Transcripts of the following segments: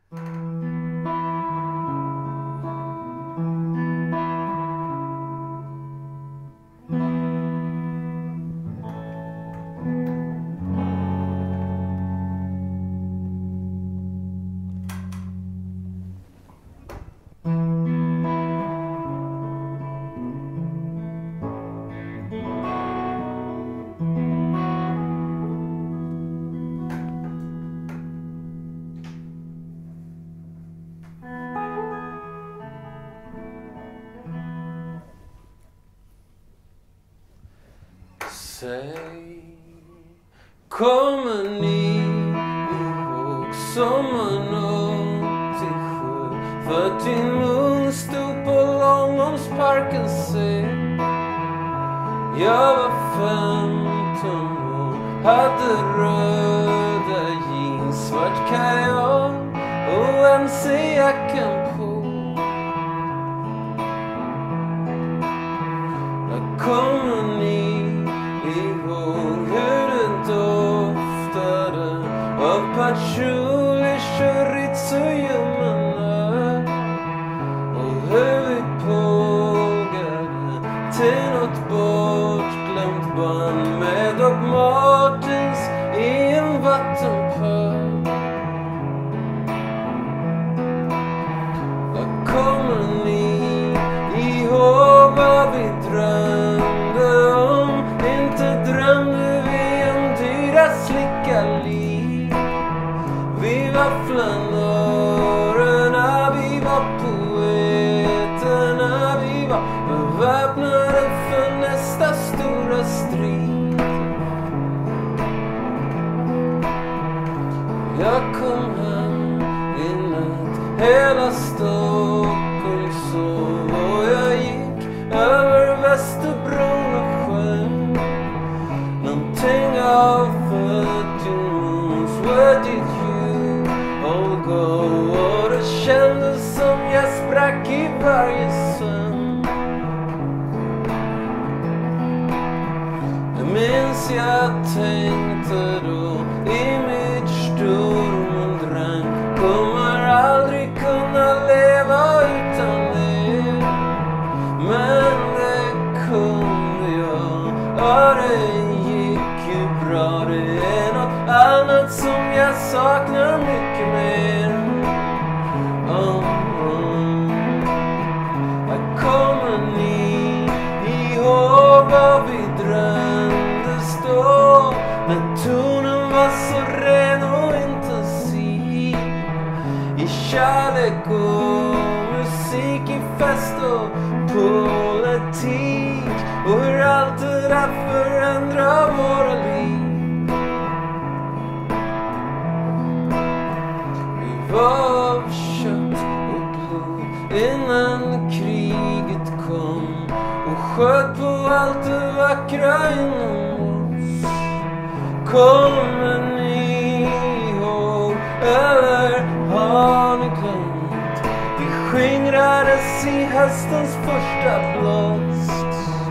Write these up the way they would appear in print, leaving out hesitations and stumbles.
Säg, kommer ni ihåg sommaren 87? För din mun stod på Långholmsparkens scen. Jag var 15 år, hade röda jeans, svart kajan och MC-jackan på. Kommer ni ihåg hur det doftade av patchouli, chorizo och ljummarna? Och hur vi pågade till något bortglömt band med Doc Martens i en vattenpöl. Kommer ni ihåg vad vi drömde om? Inte drömde vi om dyra slicka liv. Vi var flanörerna, vi var poeterna, vi var beväpnade för nästa stora strid. Jag kom hem i natt, hela Stockholm sov och jag gick över Västerbron och sjöng någonting av what you moves, where did you all go? Och det kändes som jag sprack i varje sömn. Jag minns jag tänkte då i mitt Sturm och Drang, kommer aldrig kunna leva utan er. Men det kunde jag, ja det gick ju bra. Det är något annat som jag saknar mycket mer. Kommer ni ihåg vad vi drömdes då? När tonen var så ren och intensiv, i kärlek och musik, i fest och politik, och hur allt det där förändrar våra liv. Vi var av kött och blod innan kriget kom och sköt på allt det vackra inom oss. Kommer ni ihåg, eller har ni glömt? Vi skingrades i höstens första blåst.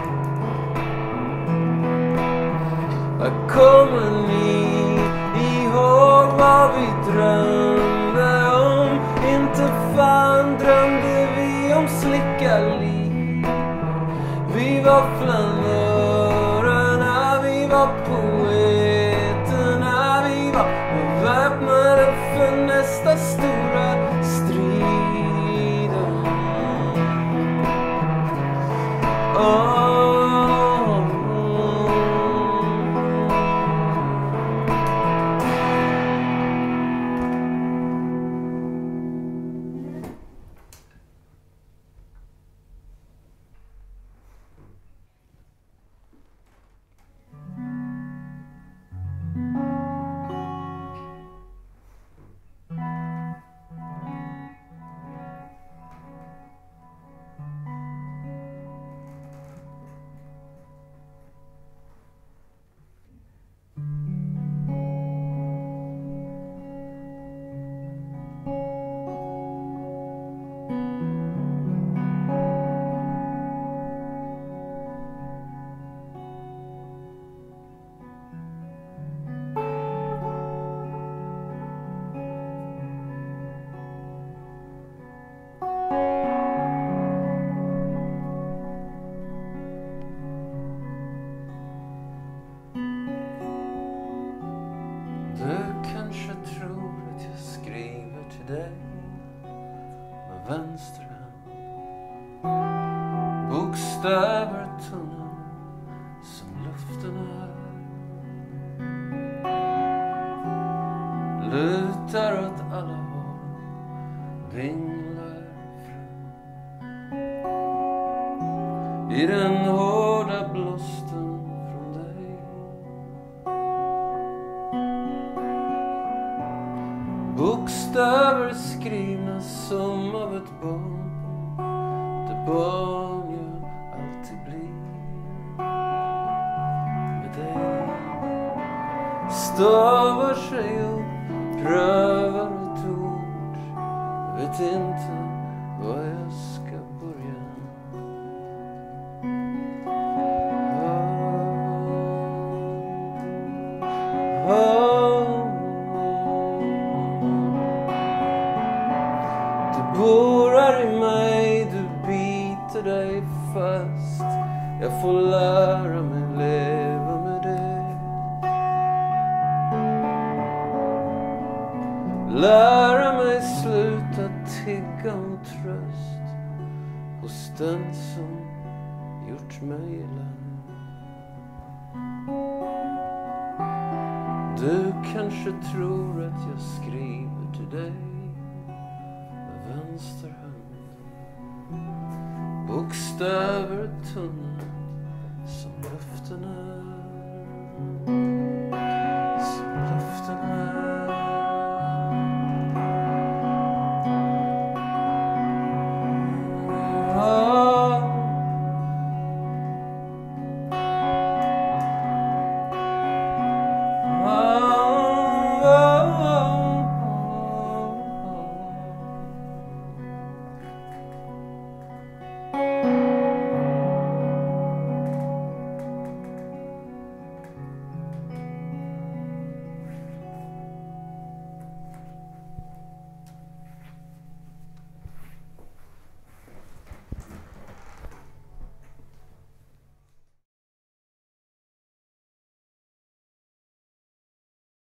Kommer ni ihåg vad vi drömde om? Inte fan drömde vi om slicka liv. Vi var flanörerna, vi var poeterna, vi var beväpnade för nästa stora strid. till dig med vänster hand. Bokstäver tunna som luften är. Lutar åt alla håll, vinglar fram. I den hårda blåsten från dig. Bokstäver skrivna som av ett barn. Det barn jag alltid blir med dig. Stavar sig upp, prövar ett ord. Jag vet inte var jag ska börja. Du borar i mig, du biter dig fast. Jag får lära mig leva med det. Lära mig sluta tigga om tröst hos den som gjort mig illa. Du kanske tror att jag skriver till dig med vänster hand. Bokstäver tunna som luften är.